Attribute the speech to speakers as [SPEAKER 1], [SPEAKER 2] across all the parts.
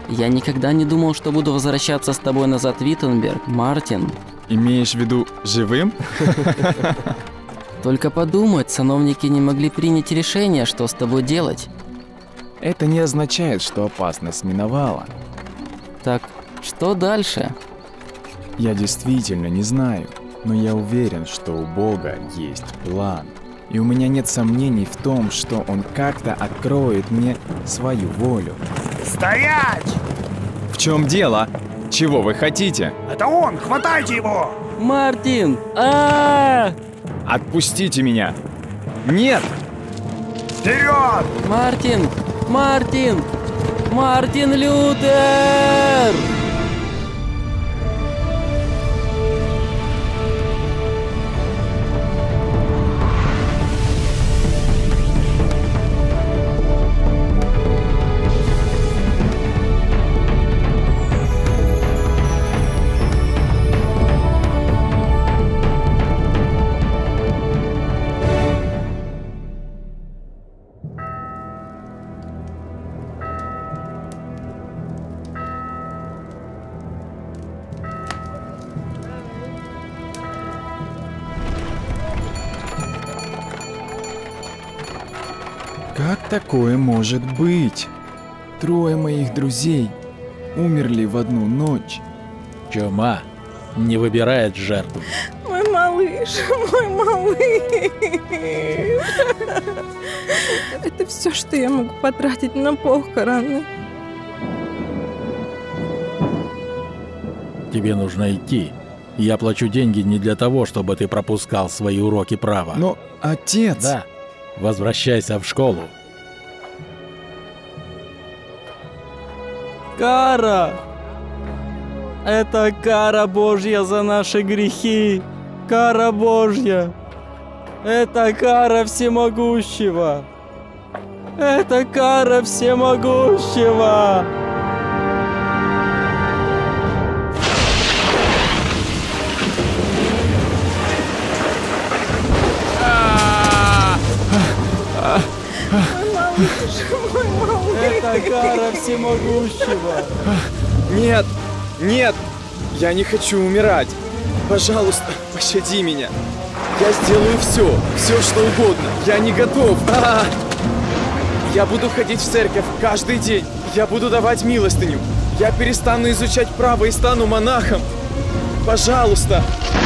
[SPEAKER 1] Я никогда не думал, что буду возвращаться с тобой назад в Виттенберг, Мартин.
[SPEAKER 2] Имеешь в виду живым?
[SPEAKER 1] Только подумать, сановники не могли принять решение, что с тобой делать.
[SPEAKER 2] Это не означает, что опасность миновала.
[SPEAKER 1] Так, что дальше?
[SPEAKER 2] Я действительно не знаю, но я уверен, что у Бога есть план. И у меня нет сомнений в том, что Он как-то откроет мне свою волю.
[SPEAKER 3] Стоять!
[SPEAKER 2] В чем дело? Чего вы хотите?
[SPEAKER 3] Это он! Хватайте его!
[SPEAKER 1] Мартин!
[SPEAKER 2] Отпустите меня! Нет!
[SPEAKER 3] Вперед!
[SPEAKER 1] Мартин! Мартин! Мартин Лютер!
[SPEAKER 2] Как такое может быть? 3 моих друзей умерли в одну ночь.
[SPEAKER 4] Чума не выбирает жертв.
[SPEAKER 5] Мой малыш, мой малыш. Это все, что я могу потратить на похороны.
[SPEAKER 4] Тебе нужно идти. Я плачу деньги не для того, чтобы ты пропускал свои уроки права.
[SPEAKER 2] Но, отец...
[SPEAKER 4] Да. Возвращайся в школу.
[SPEAKER 1] Кара! Это кара Божья за наши грехи! Кара Божья! Это кара всемогущего! Это кара всемогущего!
[SPEAKER 5] Мой малыш.
[SPEAKER 1] Это кара всемогущего!
[SPEAKER 2] Нет! Нет! Я не хочу умирать! Пожалуйста, пощади меня! Я сделаю все что угодно! Я не готов! Я буду ходить в церковь каждый день! Я буду давать милостыню! Я перестану изучать право и стану монахом! Пожалуйста!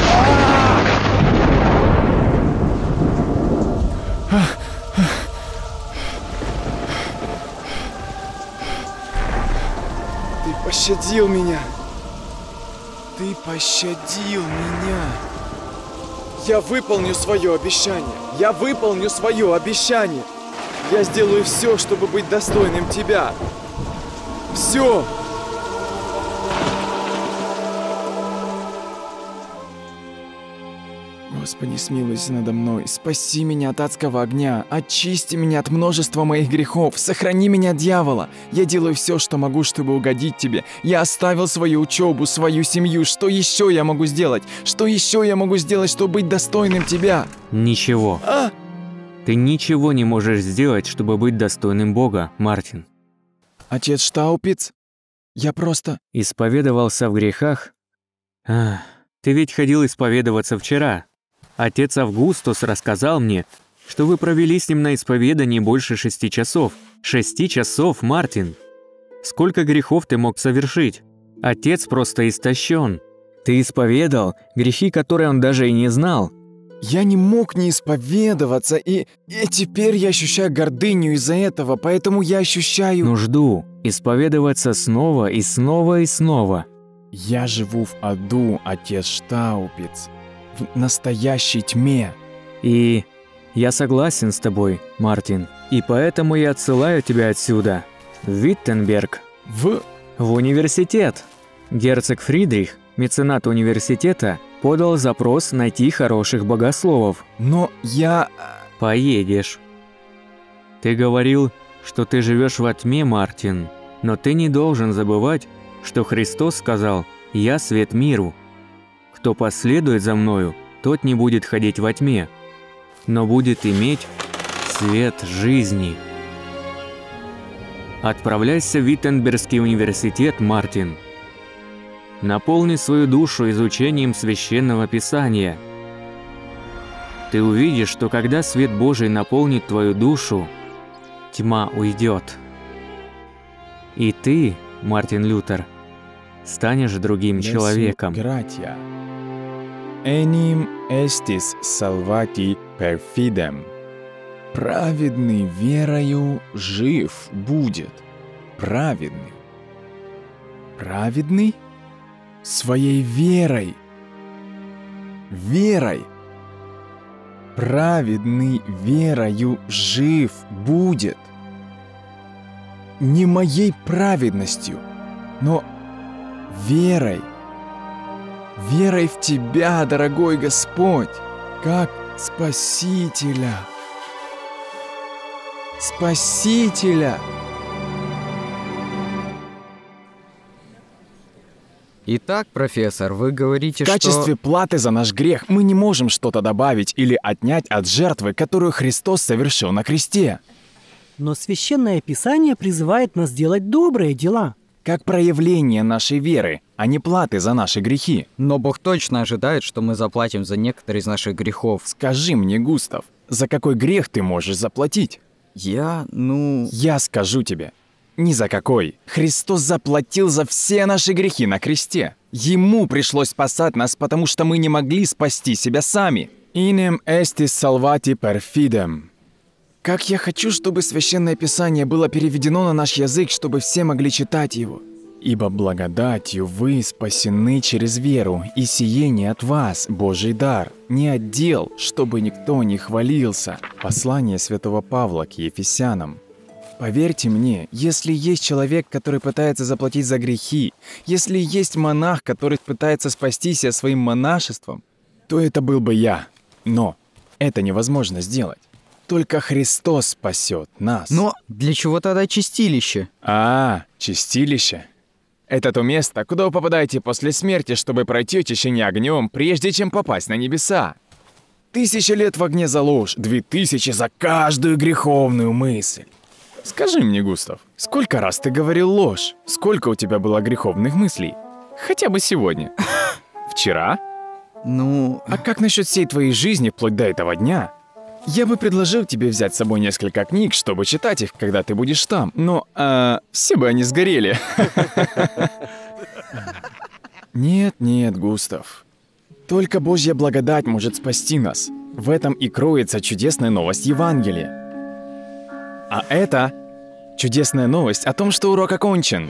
[SPEAKER 2] Ты пощадил меня! Ты пощадил меня! Я выполню свое обещание! Я выполню свое обещание! Я сделаю все, чтобы быть достойным тебя! Все! Господи, смилуйся надо мной, спаси меня от адского огня, очисти меня от множества моих грехов, сохрани меня от дьявола. Я делаю все, что могу, чтобы угодить тебе. Я оставил свою учебу, свою семью. Что еще я могу сделать? Что еще я могу сделать, чтобы быть достойным тебя?
[SPEAKER 6] Ничего. Ты ничего не можешь сделать, чтобы быть достойным Бога, Мартин.
[SPEAKER 2] Отец Штаупиц, я просто...
[SPEAKER 6] Исповедовался в грехах? Ты ведь ходил исповедоваться вчера. Отец Августус рассказал мне, что вы провели с ним на исповедании больше 6 часов. 6 часов, Мартин! Сколько грехов ты мог совершить? Отец просто истощен. Ты исповедал грехи, которые он даже и не знал.
[SPEAKER 2] Я не мог не исповедоваться, и теперь я ощущаю гордыню из-за этого, поэтому я ощущаю...
[SPEAKER 6] Нужду исповедоваться снова и снова и снова.
[SPEAKER 2] Я живу в аду, отец Штаупиц, в настоящей тьме.
[SPEAKER 6] И я согласен с тобой, Мартин, и поэтому я отсылаю тебя отсюда, в Виттенберг, в университет. Герцог Фридрих, меценат университета, подал запрос найти хороших богословов.
[SPEAKER 2] Но я...
[SPEAKER 6] Поедешь. Ты говорил, что ты живешь во тьме, Мартин, но ты не должен забывать, что Христос сказал: «Я свет миру. Кто последует за мною, тот не будет ходить во тьме, но будет иметь свет жизни». Отправляйся в Виттенбергский университет, Мартин. Наполни свою душу изучением Священного Писания. Ты увидишь, что когда свет Божий наполнит твою душу, тьма уйдет. И ты, Мартин Лютер, станешь другим человеком.
[SPEAKER 2] Gratia. Enim estis salvati perfidem. Праведный верою жив будет. Праведный. Праведный? Своей верой. Верой. Праведный верою жив будет. Не моей праведностью, но верой. Верой в Тебя, дорогой Господь, как Спасителя. Спасителя.
[SPEAKER 7] Итак, профессор, вы говорите,
[SPEAKER 2] В качестве платы за наш грех мы не можем что-то добавить или отнять от жертвы, которую Христос совершил на кресте.
[SPEAKER 8] Но Священное Писание призывает нас делать добрые дела.
[SPEAKER 2] Как проявление нашей веры, а не платы за наши грехи.
[SPEAKER 7] Но Бог точно ожидает, что мы заплатим за некоторые из наших грехов.
[SPEAKER 2] Скажи мне, Густав, за какой грех ты можешь заплатить? Я скажу тебе. Ни за какой. Христос заплатил за все наши грехи на кресте. Ему пришлось спасать нас, потому что мы не могли спасти себя сами. Inem estis salvati perfidem. Как я хочу, чтобы Священное Писание было переведено на наш язык, чтобы все могли читать его. Ибо благодатью вы спасены через веру, и сие не от вас, Божий дар, не от дел, чтобы никто не хвалился. Послание святого Павла к Ефесянам. Поверьте мне, если есть человек, который пытается заплатить за грехи, если есть монах, который пытается спасти себя своим монашеством, то это был бы я. Но это невозможно сделать. Только Христос спасет нас.
[SPEAKER 7] Но для чего тогда чистилище?
[SPEAKER 2] Чистилище. Это то место, куда вы попадаете после смерти, чтобы пройти очищение огнем, прежде чем попасть на небеса. 1000 лет в огне за ложь, 2000 за каждую греховную мысль. Скажи мне, Густав, сколько раз ты говорил ложь? Сколько у тебя было греховных мыслей? Хотя бы сегодня. Вчера? А как насчет всей твоей жизни вплоть до этого дня? Я бы предложил тебе взять с собой несколько книг, чтобы читать их, когда ты будешь там. Но, все бы они сгорели. Нет, Густав. Только Божья благодать может спасти нас. В этом и кроется чудесная новость Евангелия. А это чудесная новость о том, что урок окончен.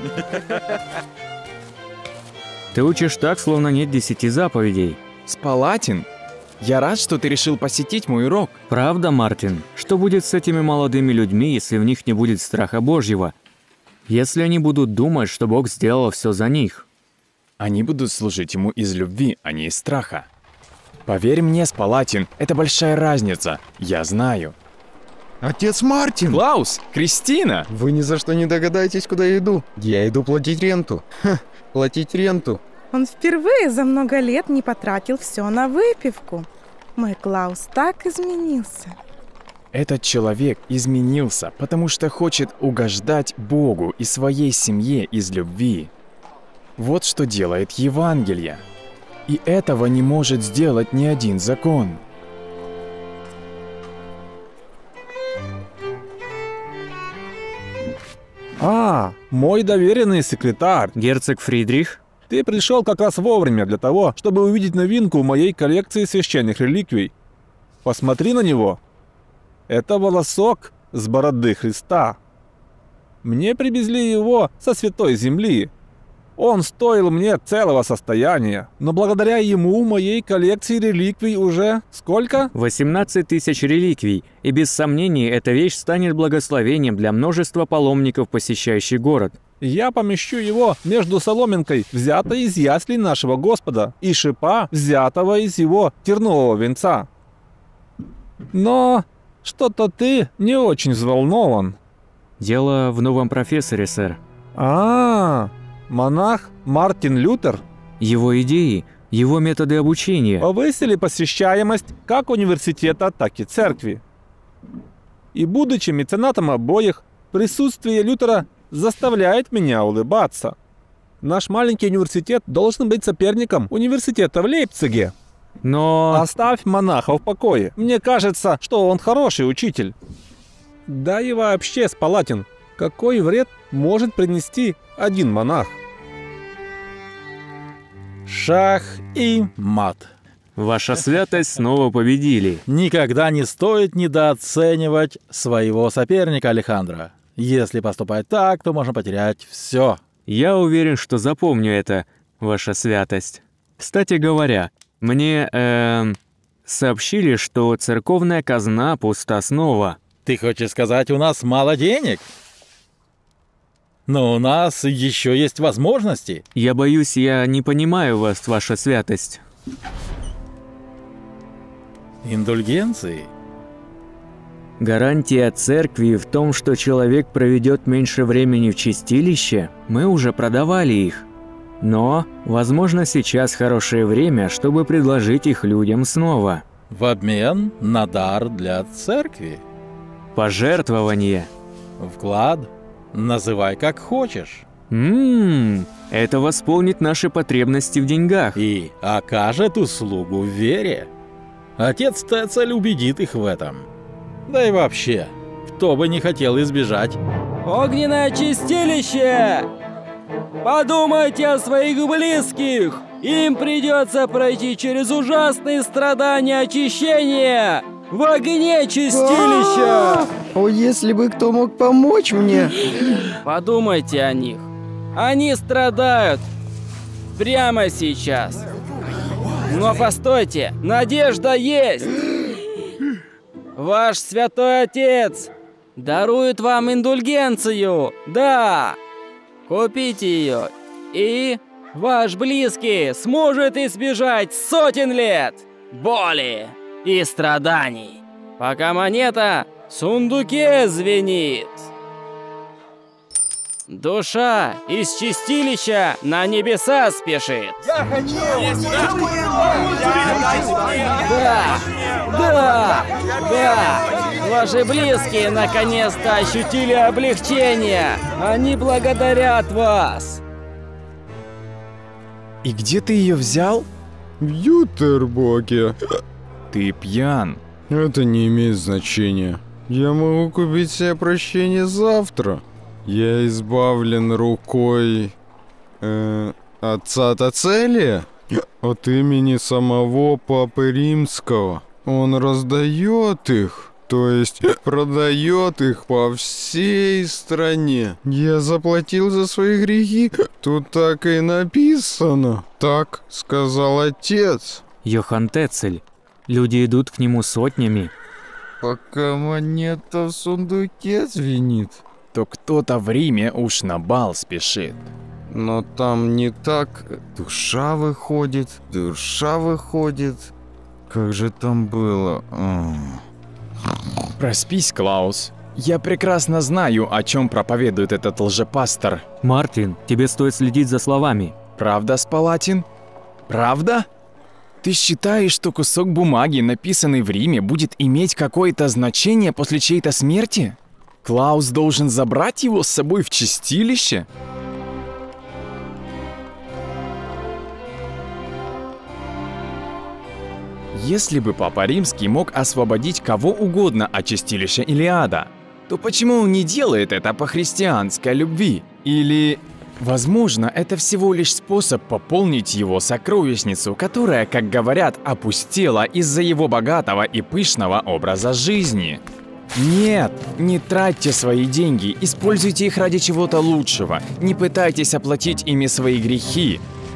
[SPEAKER 6] Ты учишь так, словно нет 10 заповедей.
[SPEAKER 2] Спалатин, я рад, что ты решил посетить мой урок.
[SPEAKER 6] Правда, Мартин? Что будет с этими молодыми людьми, если в них не будет страха Божьего? Если они будут думать, что Бог сделал все за них?
[SPEAKER 2] Они будут служить Ему из любви, а не из страха. Поверь мне, Спалатин, это большая разница. Я знаю.
[SPEAKER 9] Отец Мартин!
[SPEAKER 2] Клаус! Кристина!
[SPEAKER 9] Вы ни за что не догадаетесь, куда я иду. Я иду платить ренту. Платить ренту.
[SPEAKER 5] Он впервые за много лет не потратил все на выпивку. Мой Клаус так изменился.
[SPEAKER 2] Этот человек изменился, потому что хочет угождать Богу и своей семье из любви. Вот что делает Евангелие. И этого не может сделать ни один закон.
[SPEAKER 4] Мой доверенный секретарь.
[SPEAKER 6] Герцог Фридрих?
[SPEAKER 4] Ты пришел как раз вовремя для того, чтобы увидеть новинку в моей коллекции священных реликвий. Посмотри на него. Это волосок с бороды Христа. Мне привезли его со Святой Земли. Он стоил мне целого состояния, но благодаря ему в моей коллекции реликвий уже сколько?
[SPEAKER 6] 18 тысяч реликвий, и без сомнений эта вещь станет благословением для множества паломников, посещающих город.
[SPEAKER 4] Я помещу его между соломинкой, взятой из яслей нашего Господа, и шипа, взятого из его тернового венца. Но что-то ты не очень взволнован.
[SPEAKER 6] Дело в новом профессоре, сэр.
[SPEAKER 4] Монах Мартин Лютер?
[SPEAKER 6] Его идеи, его методы обучения
[SPEAKER 4] повысили посещаемость как университета, так и церкви. И будучи меценатом обоих, присутствие Лютера заставляет меня улыбаться. Наш маленький университет должен быть соперником университета в Лейпциге.
[SPEAKER 6] Но...
[SPEAKER 4] Оставь монаха в покое. Мне кажется, что он хороший учитель. Да и вообще, Спалатин, какой вред может принести один монах?
[SPEAKER 10] Шах и мат.
[SPEAKER 6] Ваша святость снова победили.
[SPEAKER 10] Никогда не стоит недооценивать своего соперника, Алехандро. Если поступать так, то можно потерять все.
[SPEAKER 6] Я уверен, что запомню это, ваша святость. Кстати говоря, мне, сообщили, что церковная казна пуста снова.
[SPEAKER 10] Ты хочешь сказать, у нас мало денег? Но у нас еще есть возможности.
[SPEAKER 6] Я боюсь, я не понимаю вас, ваша святость.
[SPEAKER 10] Индульгенции?
[SPEAKER 6] Гарантия церкви в том, что человек проведет меньше времени в чистилище, мы уже продавали их. Но, возможно, сейчас хорошее время, чтобы предложить их людям снова.
[SPEAKER 10] В обмен на дар для церкви.
[SPEAKER 6] Пожертвование.
[SPEAKER 10] Вклад. Называй как хочешь.
[SPEAKER 6] Это восполнит наши потребности в деньгах.
[SPEAKER 10] И окажет услугу в вере. Отец Тецель убедит их в этом. Да и вообще, кто бы не хотел избежать.
[SPEAKER 11] Огненное чистилище! Подумайте о своих близких! Им придется пройти через ужасные страдания очищения в огне чистилища!
[SPEAKER 9] О, если бы кто мог помочь мне!
[SPEAKER 11] Подумайте о них. Они страдают прямо сейчас. Но постойте, надежда есть! Ваш святой отец дарует вам индульгенцию, да! Купите ее, и ваш близкий сможет избежать сотен лет боли и страданий, пока монета в сундуке звенит. Душа из чистилища на небеса спешит.
[SPEAKER 3] Я хочу!
[SPEAKER 11] Да! Ваши близкие наконец-то ощутили облегчение. Они благодарят вас.
[SPEAKER 2] И где ты ее взял?
[SPEAKER 9] В Ютербоке.
[SPEAKER 2] Ты пьян.
[SPEAKER 9] Это не имеет значения. Я могу купить себе прощение завтра. Я избавлен рукой... отца Тецелия? От имени самого Папы Римского. Он раздает их, то есть продает их по всей стране. Я заплатил за свои грехи, тут так и написано. Так сказал отец.
[SPEAKER 6] Йохан Тецель. Люди идут к нему сотнями.
[SPEAKER 9] Пока монета в сундуке звенит.
[SPEAKER 2] То кто-то в Риме уж на бал спешит.
[SPEAKER 9] Но там не так. Душа выходит. Как же там было?
[SPEAKER 2] Проспись, Клаус. Я прекрасно знаю, о чем проповедует этот лжепастор.
[SPEAKER 6] Мартин, тебе стоит следить за словами.
[SPEAKER 2] Правда, Спалатин? Правда? Ты считаешь, что кусок бумаги, написанный в Риме, будет иметь какое-то значение после чьей-то смерти? Клаус должен забрать его с собой в чистилище? Если бы Папа Римский мог освободить кого угодно от чистилища или ада, то почему он не делает это по христианской любви? Или, возможно, это всего лишь способ пополнить его сокровищницу, которая, как говорят, опустела из-за его богатого и пышного образа жизни? Нет, не тратьте свои деньги, используйте их ради чего-то лучшего. Не пытайтесь оплатить ими свои грехи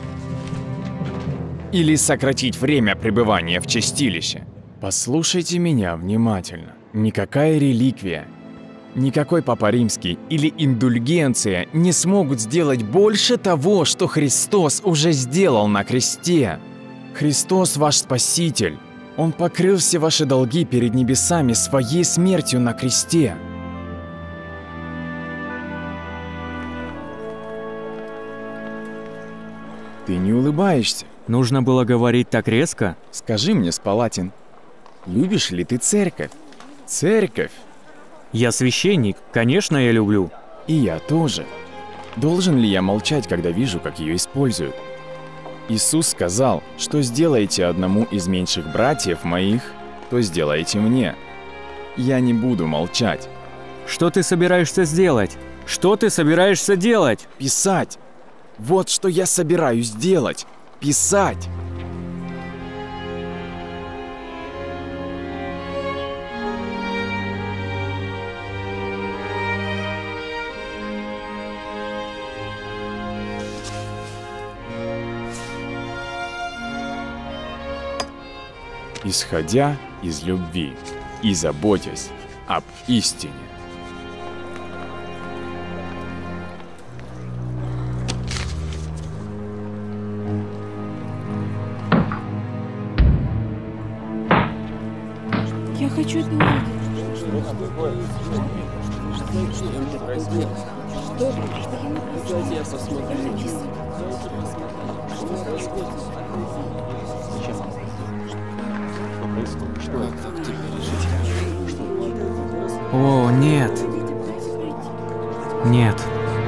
[SPEAKER 2] или сократить время пребывания в чистилище. Послушайте меня внимательно. Никакая реликвия, никакой Папа Римский или индульгенция не смогут сделать больше того, что Христос уже сделал на кресте. Христос ваш Спаситель. Он покрыл все ваши долги перед небесами своей смертью на кресте. Ты не улыбаешься.
[SPEAKER 6] Нужно было говорить так резко?
[SPEAKER 2] Скажи мне, Спалатин, любишь ли ты церковь? Церковь?
[SPEAKER 6] Я священник, конечно, я люблю.
[SPEAKER 2] И я тоже. Должен ли я молчать, когда вижу, как ее используют? Иисус сказал, что сделаете одному из меньших братьев моих, то сделаете мне. Я не буду молчать.
[SPEAKER 6] Что ты собираешься сделать? Что ты собираешься делать?
[SPEAKER 2] Писать. Вот что я собираюсь делать. Писать. Исходя из любви и заботясь об истине.
[SPEAKER 5] Я хочу это увидеть.
[SPEAKER 6] О, нет. Нет.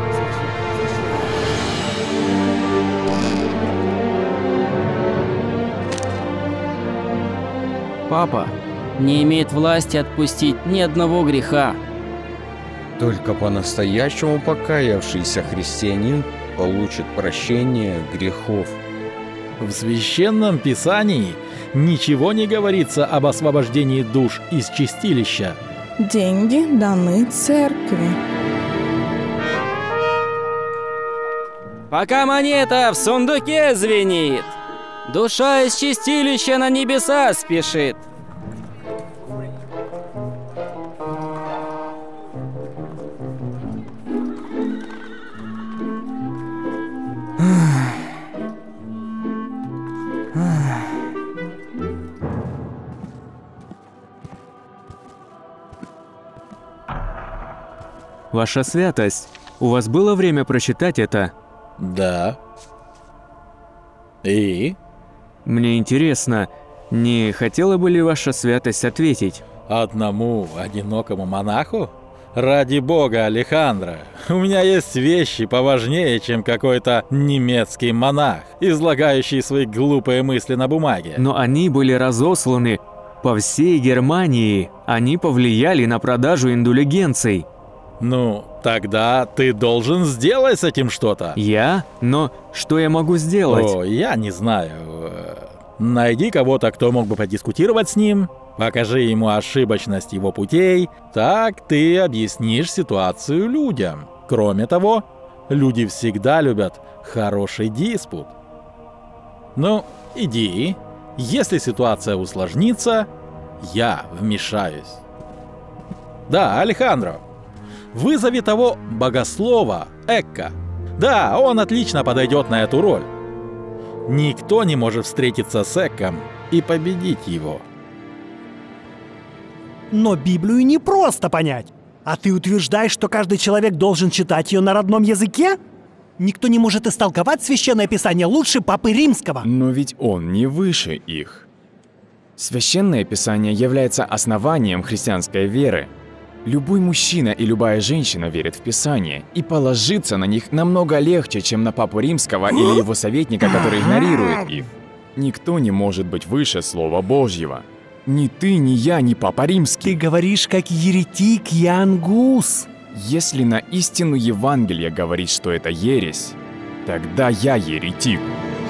[SPEAKER 1] Папа не имеет власти отпустить ни одного греха.
[SPEAKER 12] Только по-настоящему покаявшийся христианин получит прощение грехов.
[SPEAKER 10] В Священном Писании ничего не говорится об освобождении душ из чистилища.
[SPEAKER 5] Деньги даны церкви.
[SPEAKER 11] Пока монета в сундуке звенит, душа из чистилища на небеса спешит.
[SPEAKER 6] Ваша святость, у вас было время прочитать это?
[SPEAKER 10] Да. И?
[SPEAKER 6] Мне интересно, не хотела бы ли ваша святость ответить?
[SPEAKER 10] Одному одинокому монаху? Ради бога, Алехандро, у меня есть вещи поважнее, чем какой-то немецкий монах, излагающий свои глупые мысли на бумаге.
[SPEAKER 6] Но они были разосланы по всей Германии. Они повлияли на продажу индульгенций.
[SPEAKER 10] Ну, тогда ты должен сделать с этим что-то.
[SPEAKER 6] Я? Но что я могу сделать?
[SPEAKER 10] О, я не знаю. Найди кого-то, кто мог бы подискутировать с ним, покажи ему ошибочность его путей, так ты объяснишь ситуацию людям. Кроме того, люди всегда любят хороший диспут. Ну, иди. Если ситуация усложнится, я вмешаюсь. Да, Алехандро. Вызови того богослова, Экка. Да, он отлично подойдет на эту роль. Никто не может встретиться с Экком и победить его.
[SPEAKER 8] Но Библию не просто понять. А ты утверждаешь, что каждый человек должен читать ее на родном языке? Никто не может истолковать Священное Писание лучше Папы Римского.
[SPEAKER 2] Но ведь он не выше их. Священное Писание является основанием христианской веры. Любой мужчина и любая женщина верят в Писание, и положиться на них намного легче, чем на Папу Римского или его советника, который игнорирует их. Никто не может быть выше Слова Божьего. Ни ты, ни я, ни Папа Римский.
[SPEAKER 8] Ты говоришь, как еретик Ян Гус.
[SPEAKER 2] Если на истину Евангелия говорит, что это ересь, тогда я еретик.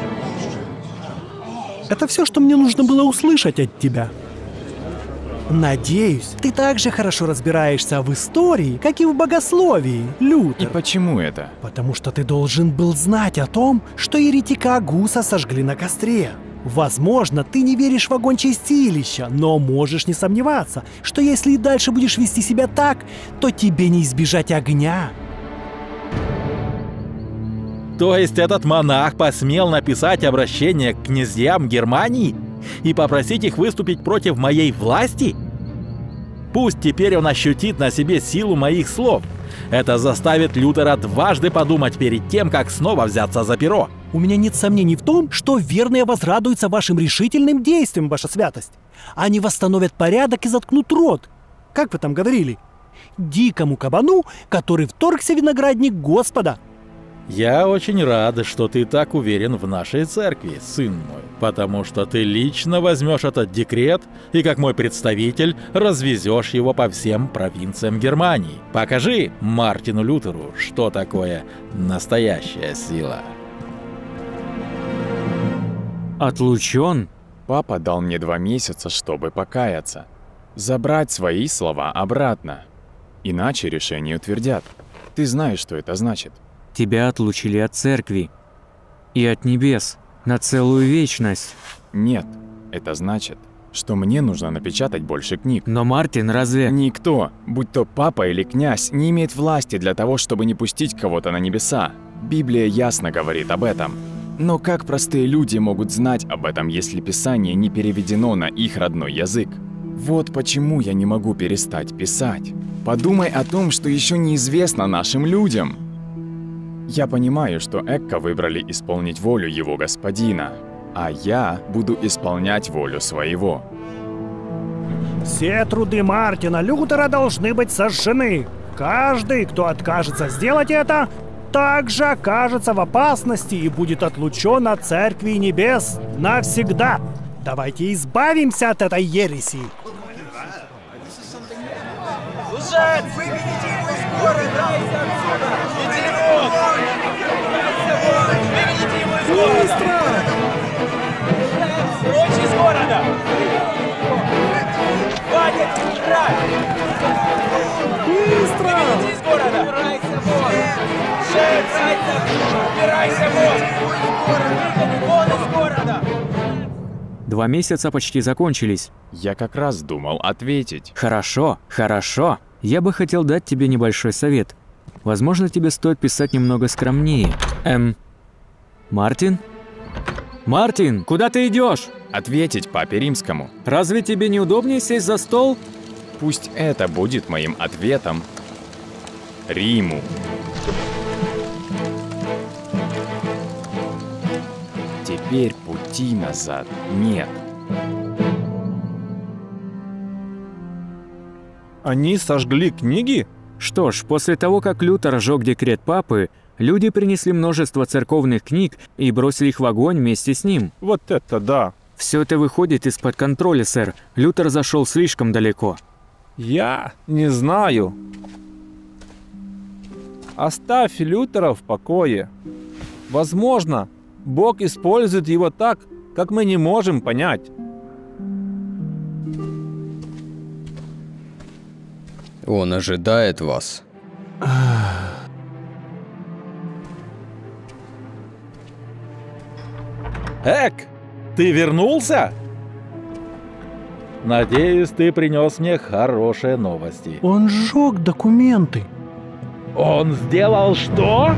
[SPEAKER 8] Это все, что мне нужно было услышать от тебя. Надеюсь, ты так же хорошо разбираешься в истории, как и в богословии, Лютер.
[SPEAKER 2] И почему это?
[SPEAKER 8] Потому что ты должен был знать о том, что еретика Гуса сожгли на костре. Возможно, ты не веришь в огонь чистилища, но можешь не сомневаться, что если и дальше будешь вести себя так, то тебе не избежать огня.
[SPEAKER 10] То есть этот монах посмел написать обращение к князьям Германии и попросить их выступить против моей власти? Пусть теперь он ощутит на себе силу моих слов. Это заставит Лютера дважды подумать перед тем, как снова взяться за перо.
[SPEAKER 8] У меня нет сомнений в том, что верные возрадуются вашим решительным действиям, ваша святость. Они восстановят порядок и заткнут рот. Как вы там говорили? дикому кабану, который вторгся в виноградник Господа.
[SPEAKER 10] Я очень рад, что ты так уверен в нашей церкви, сын мой, потому что ты лично возьмешь этот декрет и, как мой представитель, развезешь его по всем провинциям Германии. Покажи Мартину Лютеру, что такое настоящая сила.
[SPEAKER 6] Отлучен?
[SPEAKER 13] Папа дал мне 2 месяца, чтобы покаяться. Забрать свои слова обратно. Иначе решение утвердят. Ты знаешь, что это значит.
[SPEAKER 6] Тебя отлучили от церкви. И от небес. На целую вечность.
[SPEAKER 13] Нет, это значит, что мне нужно напечатать больше книг.
[SPEAKER 6] Но Мартин разве...
[SPEAKER 13] Никто, будь то папа или князь, не имеет власти для того, чтобы не пустить кого-то на небеса. Библия ясно говорит об этом. Но как простые люди могут знать об этом, если Писание не переведено на их родной язык? Вот почему я не могу перестать писать. Подумай о том, что еще неизвестно нашим людям. Я понимаю, что Экка выбрали исполнить волю его господина, а я буду исполнять волю своего.
[SPEAKER 8] Все труды Мартина Лютера должны быть сожжены. Каждый, кто откажется сделать это, также окажется в опасности и будет отлучен от церкви и небес навсегда. Давайте избавимся от этой ереси.
[SPEAKER 2] Лжец! Выведите его из города! Выведите его! Выведите его из города! Быстро! Прочь из города! Хватит! Играть! Быстро! Выведите из города! Убирайся вон! Убирайся вон! Вон из города!
[SPEAKER 6] 2 месяца почти закончились.
[SPEAKER 13] Я как раз думал ответить.
[SPEAKER 6] Хорошо, хорошо. Я бы хотел дать тебе небольшой совет. Возможно, тебе стоит писать немного скромнее. Мартин? Мартин, куда ты идешь?
[SPEAKER 13] Ответить папе римскому.
[SPEAKER 6] Разве тебе не удобнее сесть за стол?
[SPEAKER 13] Пусть это будет моим ответом Риму. Теперь пути назад нет.
[SPEAKER 4] Они сожгли книги?
[SPEAKER 6] Что ж, после того, как Лютер сжег декрет папы, люди принесли множество церковных книг и бросили их в огонь вместе с ним.
[SPEAKER 4] Вот это да!
[SPEAKER 6] Все это выходит из-под контроля, сэр. Лютер зашел слишком далеко.
[SPEAKER 4] Я не знаю. Оставь Лютера в покое. Возможно, Бог использует его так, как мы не можем понять.
[SPEAKER 12] Он ожидает вас.
[SPEAKER 10] Эк, ты вернулся? Надеюсь, ты принес мне хорошие новости.
[SPEAKER 8] Он сжег документы.
[SPEAKER 10] Он сделал что?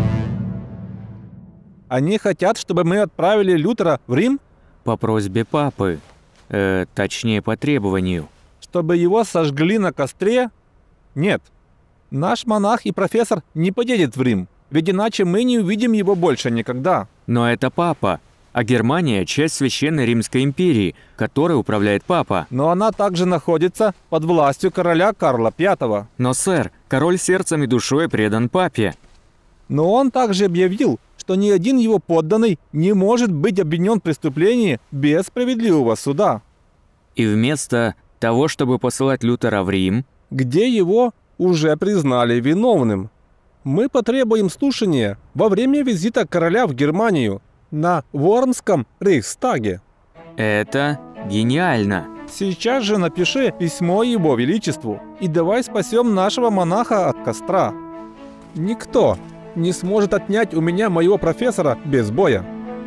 [SPEAKER 4] Они хотят, чтобы мы отправили Лютера в Рим?
[SPEAKER 6] По просьбе папы. Точнее, по требованию.
[SPEAKER 4] Чтобы его сожгли на костре? Нет. Наш монах и профессор не поедет в Рим, ведь иначе мы не увидим его больше никогда.
[SPEAKER 6] Но это папа. А Германия – часть Священной Римской империи, которой управляет папа.
[SPEAKER 4] Но она также находится под властью короля Карла V.
[SPEAKER 6] Но, сэр, король сердцем и душой предан папе.
[SPEAKER 4] Но он также объявил, что ни один его подданный не может быть обвинен в преступлении без справедливого суда.
[SPEAKER 6] И вместо того, чтобы посылать Лютера в Рим,
[SPEAKER 4] где его уже признали виновным, мы потребуем слушания во время визита короля в Германию на Вормском Рейхстаге.
[SPEAKER 6] Это гениально.
[SPEAKER 4] Сейчас же напиши письмо его величеству и давай спасем нашего монаха от костра. Никто не сможет отнять у меня моего профессора без боя.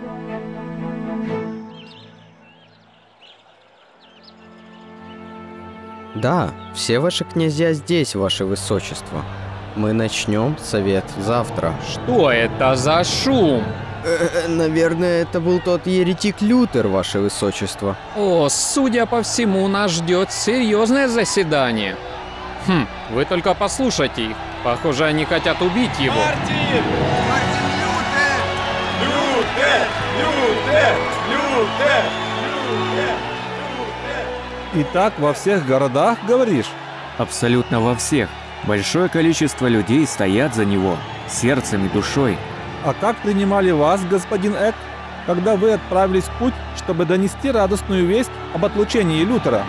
[SPEAKER 7] Да, все ваши князья здесь, ваше высочество. Мы начнем совет завтра.
[SPEAKER 14] Что это за шум?
[SPEAKER 7] Наверное, это был тот еретик Лютер, ваше высочество.
[SPEAKER 14] О, судя по всему, нас ждет серьезное заседание. Вы только послушайте их. Похоже, они хотят убить его.
[SPEAKER 2] Мартин! Мартин Лютер! Лютер! Лютер! Лютер!
[SPEAKER 4] И так во всех городах, говоришь?
[SPEAKER 6] Абсолютно во всех. Большое количество людей стоят за него, сердцем и душой.
[SPEAKER 4] А как принимали вас, господин Эк, когда вы отправились в путь, чтобы донести радостную весть об отлучении Лютера?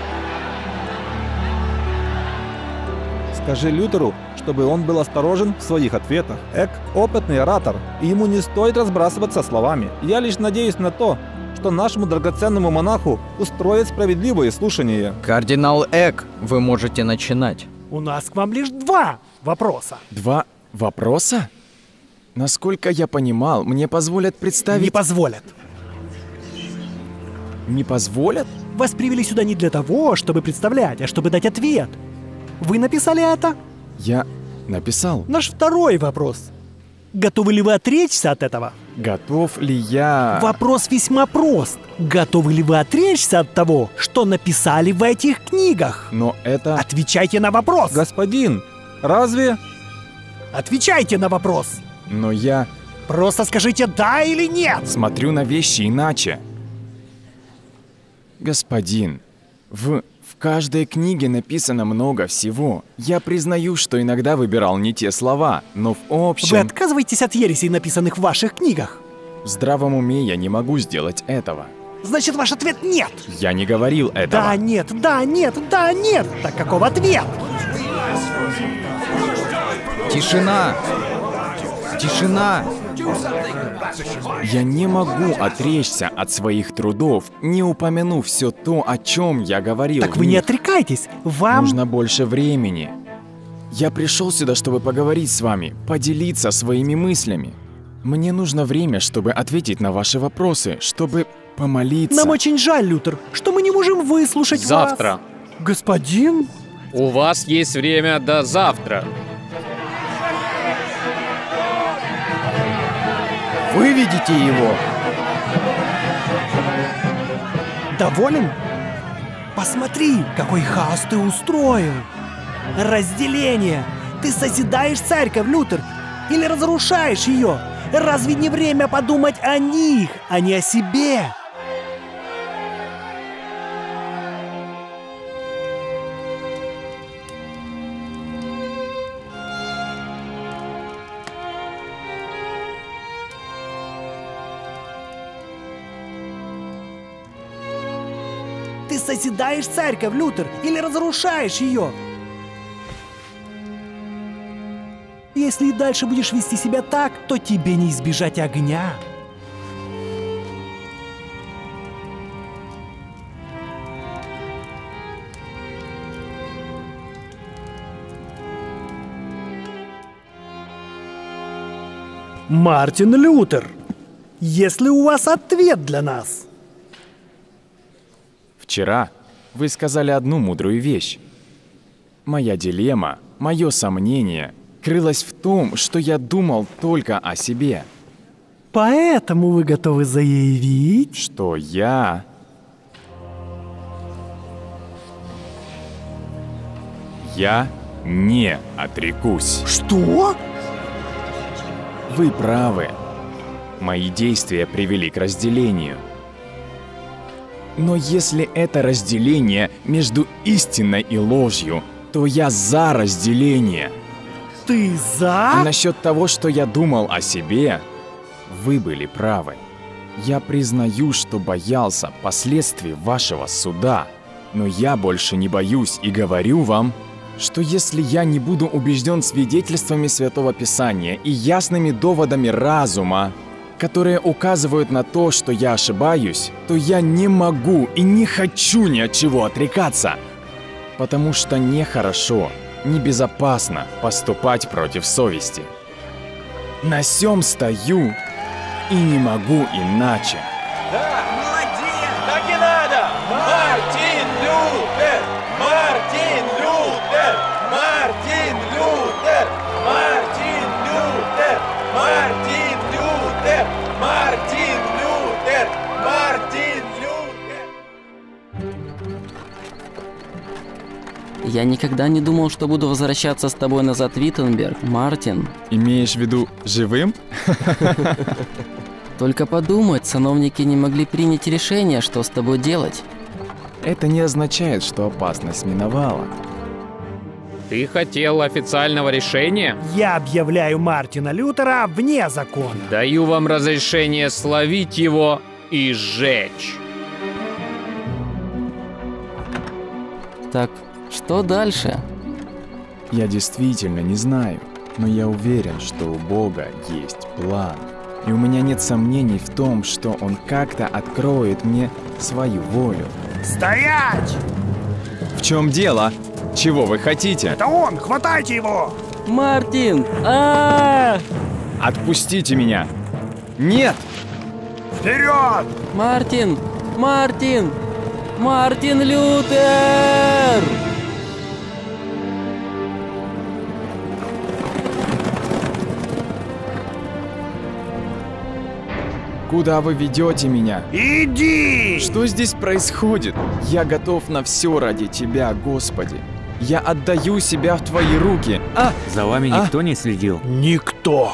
[SPEAKER 4] Скажи Лютеру, чтобы он был осторожен в своих ответах. Эк – опытный оратор, и ему не стоит разбрасываться словами. Я лишь надеюсь на то, что нашему драгоценному монаху устроит справедливое слушание.
[SPEAKER 7] Кардинал Эк, вы можете начинать.
[SPEAKER 8] У нас к вам лишь 2 вопроса.
[SPEAKER 13] 2 вопроса? Насколько я понимал, мне позволят представить...
[SPEAKER 8] Не позволят.
[SPEAKER 13] Не позволят?
[SPEAKER 8] Вас привели сюда не для того, чтобы представлять, а чтобы дать ответ. Вы написали это?
[SPEAKER 13] Я написал.
[SPEAKER 8] Наш 2-й вопрос. Готовы ли вы отречься от этого?
[SPEAKER 13] Готов ли я...
[SPEAKER 8] Вопрос весьма прост. Готовы ли вы отречься от того, что написали в этих книгах?
[SPEAKER 13] Но это...
[SPEAKER 8] Отвечайте на вопрос!
[SPEAKER 4] Господин, разве...
[SPEAKER 8] Отвечайте на вопрос!
[SPEAKER 13] Но я...
[SPEAKER 8] Просто скажите «да» или «нет».
[SPEAKER 13] Смотрю на вещи иначе. Господин, в каждой книге написано много всего. Я признаю, что иногда выбирал не те слова, но в общем...
[SPEAKER 8] Вы отказываетесь от ересей, написанных в ваших книгах?
[SPEAKER 13] В здравом уме я не могу сделать этого.
[SPEAKER 8] Значит, ваш ответ «нет».
[SPEAKER 13] Я не говорил этого.
[SPEAKER 8] Да, нет, да, нет, да, нет. Так каков ответ?
[SPEAKER 7] Тишина! Тишина!
[SPEAKER 13] Я не могу отречься от своих трудов, не упомянув все то, о чем я говорил.
[SPEAKER 8] Так вы не отрекайтесь, вам...
[SPEAKER 13] Нужно больше времени. Я пришел сюда, чтобы поговорить с вами, поделиться своими мыслями. Мне нужно время, чтобы ответить на ваши вопросы, чтобы помолиться.
[SPEAKER 8] Нам очень жаль, Лютер, что мы не можем выслушать
[SPEAKER 14] Завтра.
[SPEAKER 8] вас. Господин?
[SPEAKER 14] У вас есть время до завтра.
[SPEAKER 7] Выведите его!
[SPEAKER 8] Доволен? Посмотри, какой хаос ты устроил! Разделение! Ты созидаешь церковь, Лютер, или разрушаешь ее? Разве не время подумать о них, а не о себе? Ты созидаешь церковь, Лютер, или разрушаешь ее? Если и дальше будешь вести себя так, то тебе не избежать огня. Мартин Лютер, есть ли у вас ответ для нас?
[SPEAKER 13] Вчера вы сказали одну мудрую вещь. Моя дилемма, мое сомнение крылось в том, что я думал только о себе.
[SPEAKER 8] Поэтому вы готовы заявить,
[SPEAKER 13] что я не отрекусь.
[SPEAKER 8] Что?
[SPEAKER 13] Вы правы. Мои действия привели к разделению. Но если это разделение между истиной и ложью, то я за разделение.
[SPEAKER 8] Ты за?
[SPEAKER 13] А насчет того, что я думал о себе, вы были правы. Я признаю, что боялся последствий вашего суда, но я больше не боюсь и говорю вам, что если я не буду убежден свидетельствами Святого Писания и ясными доводами разума, которые указывают на то, что я ошибаюсь, то я не могу и не хочу ни от чего отрекаться, потому что нехорошо, небезопасно поступать против совести. На сём стою и не могу иначе.
[SPEAKER 15] Да, молодец! Так и надо! Мартин Лютер! Мартин Лютер! Мартин Лютер! Мартин Лютер! Мартин Лютер! Мартин Лютер! Мартин Лютер!
[SPEAKER 1] Я никогда не думал, что буду возвращаться с тобой назад в Виттенберг, Мартин.
[SPEAKER 13] Имеешь в виду живым?
[SPEAKER 1] Только подумать, сановники не могли принять решение, что с тобой делать.
[SPEAKER 13] Это не означает, что опасность миновала.
[SPEAKER 14] Ты хотел официального решения?
[SPEAKER 8] Я объявляю Мартина Лютера вне закона.
[SPEAKER 14] Даю вам разрешение словить его и сжечь.
[SPEAKER 1] Так, что дальше?
[SPEAKER 13] Я действительно не знаю, но я уверен, что у Бога есть план. И у меня нет сомнений в том, что Он как-то откроет мне свою волю.
[SPEAKER 3] Стоять!
[SPEAKER 13] В чем дело? Чего вы хотите?
[SPEAKER 3] Это он! Хватайте его!
[SPEAKER 1] Мартин!
[SPEAKER 13] Отпустите меня! Нет!
[SPEAKER 3] Вперед!
[SPEAKER 1] Мартин! Мартин! Мартин Лютер!
[SPEAKER 13] Куда вы ведете меня?
[SPEAKER 3] Иди!
[SPEAKER 13] Что здесь происходит? Я готов на все ради Тебя, Господи. Я отдаю себя в Твои руки.
[SPEAKER 6] За вами никто не следил?
[SPEAKER 8] Никто.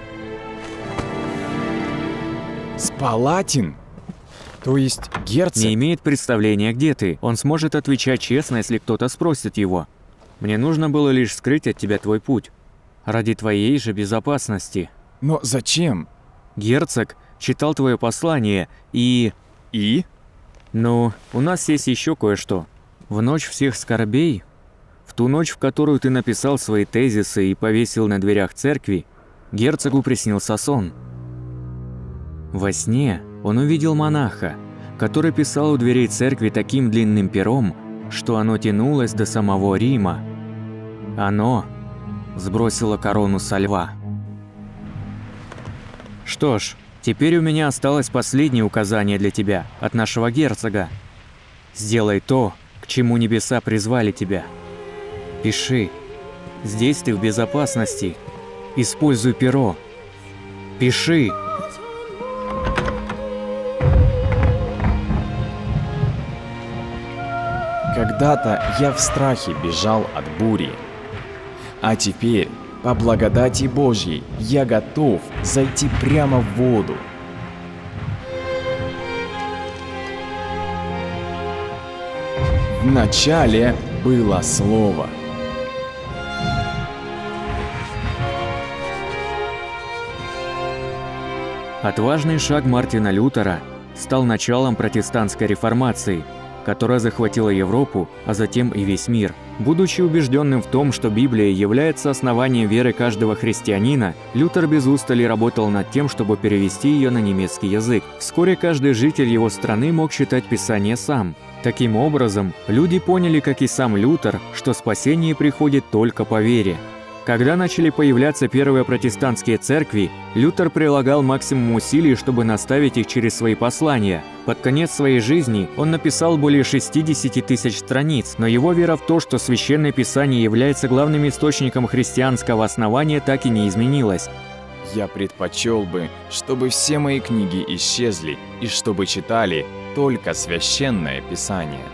[SPEAKER 13] Спалатин? То есть герцог?
[SPEAKER 6] Не имеет представления, где ты. Он сможет отвечать честно, если кто-то спросит его. Мне нужно было лишь скрыть от тебя твой путь. Ради твоей же безопасности.
[SPEAKER 13] Но зачем?
[SPEAKER 6] Герцог читал твое послание и...
[SPEAKER 13] И?
[SPEAKER 6] Ну, у нас есть еще кое-что. В ночь всех скорбей, в ту ночь, в которую ты написал свои тезисы и повесил на дверях церкви, герцогу приснился сон. Во сне он увидел монаха, который писал у дверей церкви таким длинным пером, что оно тянулось до самого Рима. Оно сбросило корону со льва. Что ж, теперь у меня осталось последнее указание для тебя от нашего герцога. Сделай то, к чему небеса призвали тебя. Пиши. Здесь ты в безопасности. Используй перо. Пиши.
[SPEAKER 13] Когда-то я в страхе бежал от бури. А теперь, по благодати Божьей, я готов зайти прямо в воду. В начале было Слово.
[SPEAKER 6] Отважный шаг Мартина Лютера стал началом протестантской реформации, которая захватила Европу, а затем и весь мир. Будучи убежденным в том, что Библия является основанием веры каждого христианина, Лютер без устали работал над тем, чтобы перевести ее на немецкий язык. Вскоре каждый житель его страны мог читать Писание сам. Таким образом, люди поняли, как и сам Лютер, что спасение приходит только по вере. Когда начали появляться первые протестантские церкви, Лютер прилагал максимум усилий, чтобы наставить их через свои послания. Под конец своей жизни он написал более 60 тысяч страниц, но его вера в то, что Священное Писание является главным источником христианского основания, так и не изменилась.
[SPEAKER 13] Я предпочел бы, чтобы все мои книги исчезли и чтобы читали только Священное Писание.